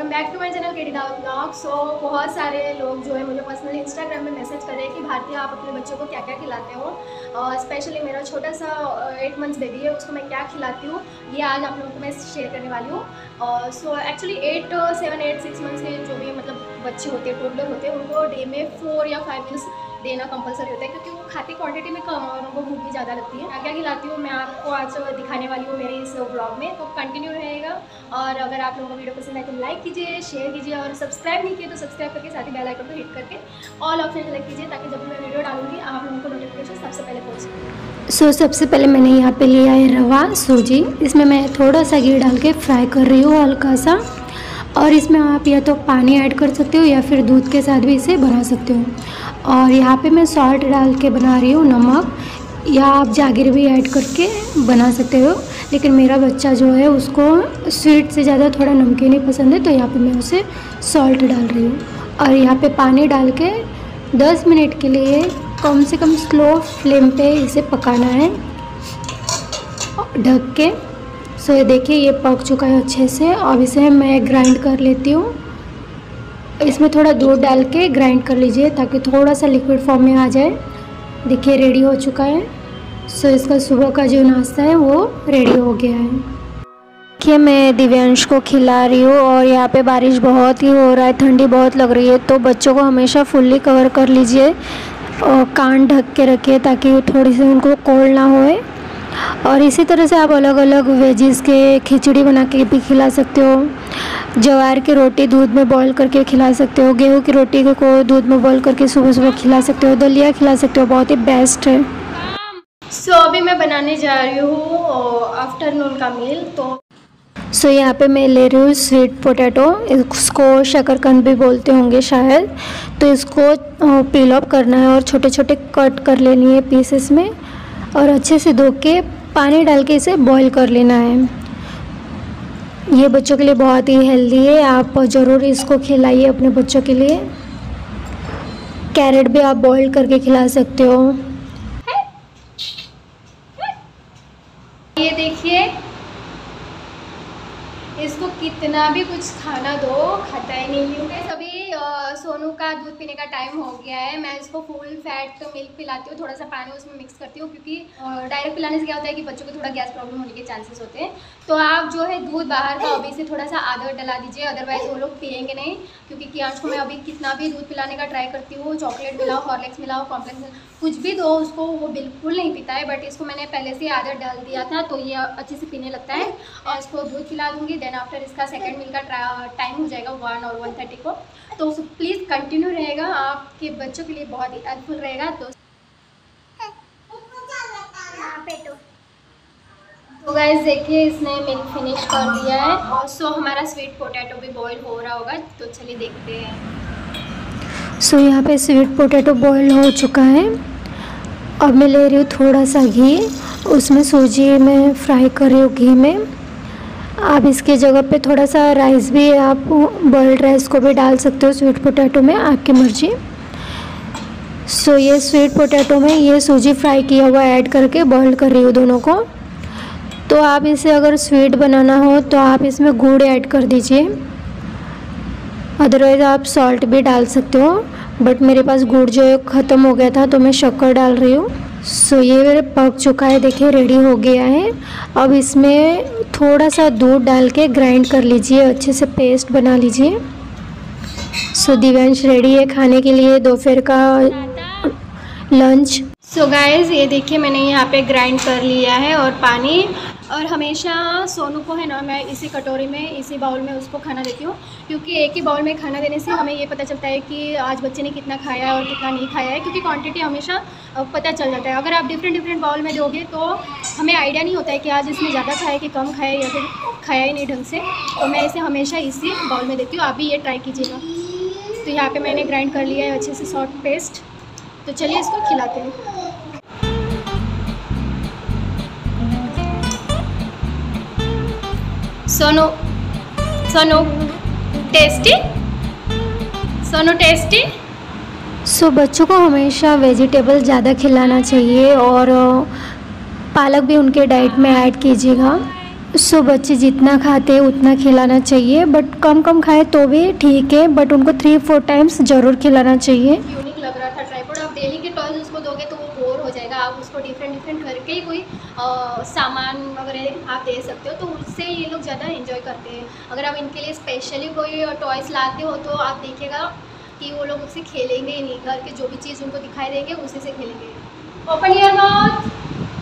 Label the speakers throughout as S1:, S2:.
S1: Welcome back to my channel KD Dawat blog. So बहुत सारे लोग जो है मुझे पर्सनली इंस्टाग्राम में मैसेज कर रहे हैं कि भारती आप अपने बच्चों को क्या क्या खिलाते हो। स्पेशली मेरा छोटा सा 8 मंथ्स बेबी है, उसको मैं क्या खिलाती हूँ ये आज आप लोगों को मैं शेयर करने वाली हूँ। सो एक्चुअली 6 मंथ्स के जो भी मतलब बच्चे होते हैं, टोडलर होते हैं, उनको डे में 4 या 5 मील्स देना कंपलसरी होता है, क्योंकि वो खाती क्वांटिटी में कम और उनको भूख भी ज़्यादा लगती है। क्या क्या खिलाती हूँ मैं आपको आज दिखाने वाली हूँ मेरे इस ब्लॉग में, तो कंटिन्यू रहेगा। और अगर आप लोगों को वीडियो पसंद आए तो लाइक कीजिए, शेयर कीजिए और सब्सक्राइब नहीं किए तो सब्सक्राइब करके साथ ही बेल आइकन को हिट करके ऑल ऑप्शन सेलेक्ट कीजिए, ताकि जब भी मैं वीडियो डालूंगी आप लोगों को नोटिफिकेशन सबसे पहले पहुँचे।
S2: सबसे पहले मैंने यहाँ पे लिया है रवा सूजी। इसमें मैं थोड़ा सा घी डाल के फ्राई कर रही हूँ हल्का सा, और इसमें आप या तो पानी ऐड कर सकते हो या फिर दूध के साथ भी इसे बना सकते हो। और यहाँ पे मैं सॉल्ट डाल के बना रही हूँ, नमक, या आप जागीर भी ऐड करके बना सकते हो। लेकिन मेरा बच्चा जो है उसको स्वीट से ज़्यादा थोड़ा नमकीन ही पसंद है, तो यहाँ पे मैं उसे सॉल्ट डाल रही हूँ। और यहाँ पे पानी डाल के 10 मिनट के लिए कम से कम स्लो फ्लेम पे इसे पकाना है ढक के। सो ये देखिए ये पक चुका है अच्छे से। अब इसे मैं ग्राइंड कर लेती हूँ। इसमें थोड़ा दूध डाल के ग्राइंड कर लीजिए ताकि थोड़ा सा लिक्विड फॉर्म में आ जाए। देखिए रेडी हो चुका है। सो इसका सुबह का जो नाश्ता है वो रेडी हो गया है। देखिए मैं दिव्यांश को खिला रही हूँ, और यहाँ पे बारिश बहुत ही हो रहा है, ठंडी बहुत लग रही है, तो बच्चों को हमेशा फुल्ली कवर कर लीजिए और कान ढक के रखिए ताकि थोड़ी सी उनको कोल्ड ना होए। और इसी तरह से आप अलग अलग वेजिस के खिचड़ी बना के भी खिला सकते हो, ज्वार की रोटी दूध में बॉईल करके खिला सकते हो, गेहूं की रोटी को दूध में बॉईल करके सुबह सुबह खिला सकते हो, दलिया खिला सकते हो, बहुत ही बेस्ट है।
S1: सो अभी मैं बनाने जा रही हूँ आफ्टरनून का मील।
S2: सो यहाँ पे मैं ले रही हूँ स्वीट पोटैटो, इसको शकरकंद भी बोलते होंगे शायद। तो इसको पील ऑफ करना है और छोटे छोटे कट कर लेनी है पीसेस में, और अच्छे से धो के पानी डाल के इसे बॉईल कर लेना है। ये बच्चों के लिए बहुत ही हेल्दी है, आप ज़रूर इसको खिलाइए अपने बच्चों के लिए। कैरेट भी आप बॉईल करके खिला सकते हो।
S1: ये देखिए इसको कितना भी कुछ खाना दो खाता ही नहीं है। अभी सोनू का दूध पीने का टाइम हो गया है। मैं इसको फुल फैट मिल्क पिलाती हूँ, थोड़ा सा पानी उसमें मिक्स करती हूँ, क्योंकि डायरेक्ट पिलाने से क्या होता है कि बच्चों को थोड़ा गैस प्रॉब्लम होने के चांसेस होते हैं। तो आप जो है दूध बाहर का अभी से थोड़ा सा आधा डला दीजिए, अदरवाइज वो लोग पियेंगे नहीं। क्योंकि कियांश को मैं अभी कितना भी दूध पिलाने का ट्राई करती हूँ, चॉकलेट मिलाओ, हॉर्लिक्स मिलाओ, कॉम्प्लेक्स कुछ भी दो उसको, वो बिल्कुल नहीं पीता है। बट इसको मैंने पहले से आधा डाल दिया था तो ये अच्छे से पीने लगता है। और इसको दूध पिला दूँगी, देन आफ्टर इसका सेकेंड मील का टाइम हो जाएगा 1 और 1:30 को। तो प्लीज़ कंटिन्यू रहेगा, आपके बच्चों के लिए बहुत ही हेल्पफुल रहेगा। तो गाइस देखिए इसने मिल्क फिनिश कर दिया है, और सो हमारा स्वीट पोटैटो भी बॉईल हो रहा होगा, तो चलिए देखते हैं।
S2: सो यहाँ पे स्वीट पोटैटो बॉईल हो चुका है। अब मैं ले रही हूँ थोड़ा सा घी, उसमें सूजी में फ्राई कर रही हूँ घी में। आप इसके जगह पे थोड़ा सा राइस भी, आप बॉइल्ड राइस को भी डाल सकते हो स्वीट पोटैटो में, आपकी मर्जी। सो ये स्वीट पोटैटो में ये सूजी फ्राई किया हुआ ऐड करके बॉइल्ड कर रही हूँ दोनों को। तो आप इसे अगर स्वीट बनाना हो तो आप इसमें गुड़ ऐड कर दीजिए, अदरवाइज़ आप सॉल्ट भी डाल सकते हो। बट मेरे पास गुड़ जो है ख़त्म हो गया था तो मैं शक्कर डाल रही हूँ। सो ये पक चुका है, देखिए रेडी हो गया है। अब इसमें थोड़ा सा दूध डाल के ग्राइंड कर लीजिए, अच्छे से पेस्ट बना लीजिए। सो दिव्यांश रेडी है खाने के लिए दोपहर का लंच।
S1: सो गाइस ये देखिए मैंने यहाँ पे ग्राइंड कर लिया है और पानी, और हमेशा सोनू को है ना मैं इसी कटोरी में, इसी बाउल में उसको खाना देती हूँ, क्योंकि एक ही बाउल में खाना देने से हमें ये पता चलता है कि आज बच्चे ने कितना खाया है और कितना नहीं खाया है, क्योंकि क्वांटिटी हमेशा पता चल जाता है। अगर आप डिफरेंट बाउल में दोगे तो हमें आइडिया नहीं होता है कि आज इसने ज़्यादा खाया कि कम खाया या फिर खाया ही नहीं ढंग से। तो मैं इसे हमेशा इसी बाउल में देती हूँ, आप भी ये ट्राई कीजिएगा। तो यहाँ पर मैंने ग्राइंड कर लिया है अच्छे से सॉफ्ट पेस्ट, तो चलिए इसको खिलाते हैं। Sonu Sonu tasty, Sonu tasty.
S2: So बच्चों को हमेशा वेजिटेबल ज़्यादा खिलाना चाहिए, और पालक भी उनके डाइट में ऐड कीजिएगा। सो बच्चे जितना खाते हैं उतना खिलाना चाहिए, बट कम कम खाए तो भी ठीक है, बट उनको 3-4 टाइम्स ज़रूर खिलाना चाहिए।
S1: यूनिक लग रहा था ट्राइपॉड। आप डेली के टॉयज उसको दोगे तो वो बोर हो जाएगा। आप उसको डिफरेंट करके ही कोई सामान वगैरह आप दे सकते हो, तो उससे ये लोग ज़्यादा एंजॉय करते हैं। अगर आप इनके लिए स्पेशली कोई टॉयज़ लाते हो तो आप देखिएगा कि वो लोग उससे खेलेंगे ही नहीं। घर के जो भी चीज़ उनको दिखाई देंगे उसी से खेलेंगे। Open your mouth,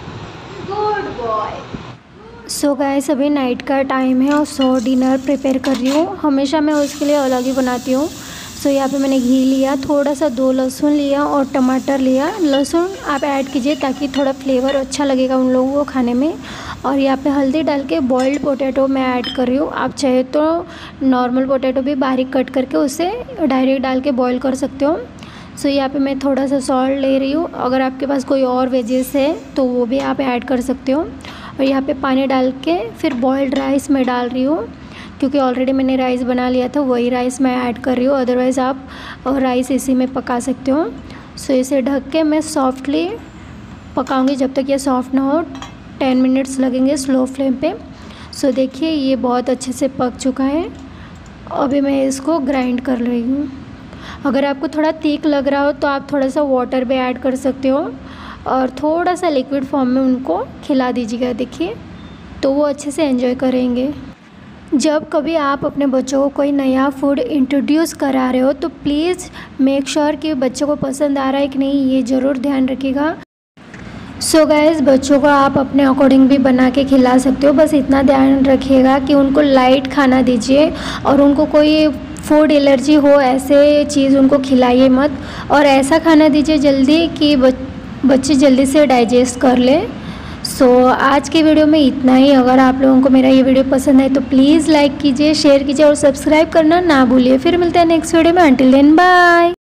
S1: good boy.
S2: So guys अभी नाइट का टाइम है और डिनर प्रिपेयर कर रही हूँ। हमेशा मैं उसके लिए अलग ही बनाती हूँ। सो यहाँ पे मैंने घी लिया, थोड़ा सा 2 लहसुन लिया और टमाटर लिया। लहसुन आप ऐड कीजिए ताकि थोड़ा फ्लेवर अच्छा लगेगा उन लोगों को खाने में। और यहाँ पे हल्दी डाल के बॉइल्ड पोटैटो मैं ऐड कर रही हूँ। आप चाहे तो नॉर्मल पोटैटो भी बारीक कट करके उसे डायरेक्ट डाल के बॉईल कर सकते हो। सो यहाँ पे मैं थोड़ा सा सॉल्ट ले रही हूँ। अगर आपके पास कोई और वेजेस है तो वो भी आप ऐड कर सकते हो। और यहाँ पे पानी डाल के फिर बॉइल्ड राइस मैं डाल रही हूँ, क्योंकि ऑलरेडी मैंने राइस बना लिया था, वही राइस मैं ऐड कर रही हूँ। अदरवाइज़ आप राइस इसी में पका सकते हो। सो इसे ढक के मैं सॉफ्टली पकाऊंगी जब तक ये सॉफ्ट ना हो। 10 मिनट्स लगेंगे स्लो फ्लेम पे। सो देखिए ये बहुत अच्छे से पक चुका है। अभी मैं इसको ग्राइंड कर रही हूँ। अगर आपको थोड़ा थिक लग रहा हो तो आप थोड़ा सा वाटर भी ऐड कर सकते हो और थोड़ा सा लिक्विड फॉर्म में उनको खिला दीजिएगा। देखिए तो वो अच्छे से एंजॉय करेंगे। जब कभी आप अपने बच्चों को कोई नया फूड इंट्रोड्यूस करा रहे हो तो प्लीज़ मेक श्योर कि बच्चों को पसंद आ रहा है कि नहीं, ये ज़रूर ध्यान रखिएगा। सो गाइस बच्चों को आप अपने अकॉर्डिंग भी बना के खिला सकते हो, बस इतना ध्यान रखिएगा कि उनको लाइट खाना दीजिए और उनको कोई फूड एलर्जी हो ऐसे चीज़ उनको खिलाइए मत। और ऐसा खाना दीजिए जल्दी कि बच्चे जल्दी से डाइजेस्ट कर ले। सो आज के वीडियो में इतना ही। अगर आप लोगों को मेरा ये वीडियो पसंद है तो प्लीज़ लाइक कीजिए, शेयर कीजिए और सब्सक्राइब करना ना भूलिए। फिर मिलते हैं नेक्स्ट वीडियो में। Until then bye.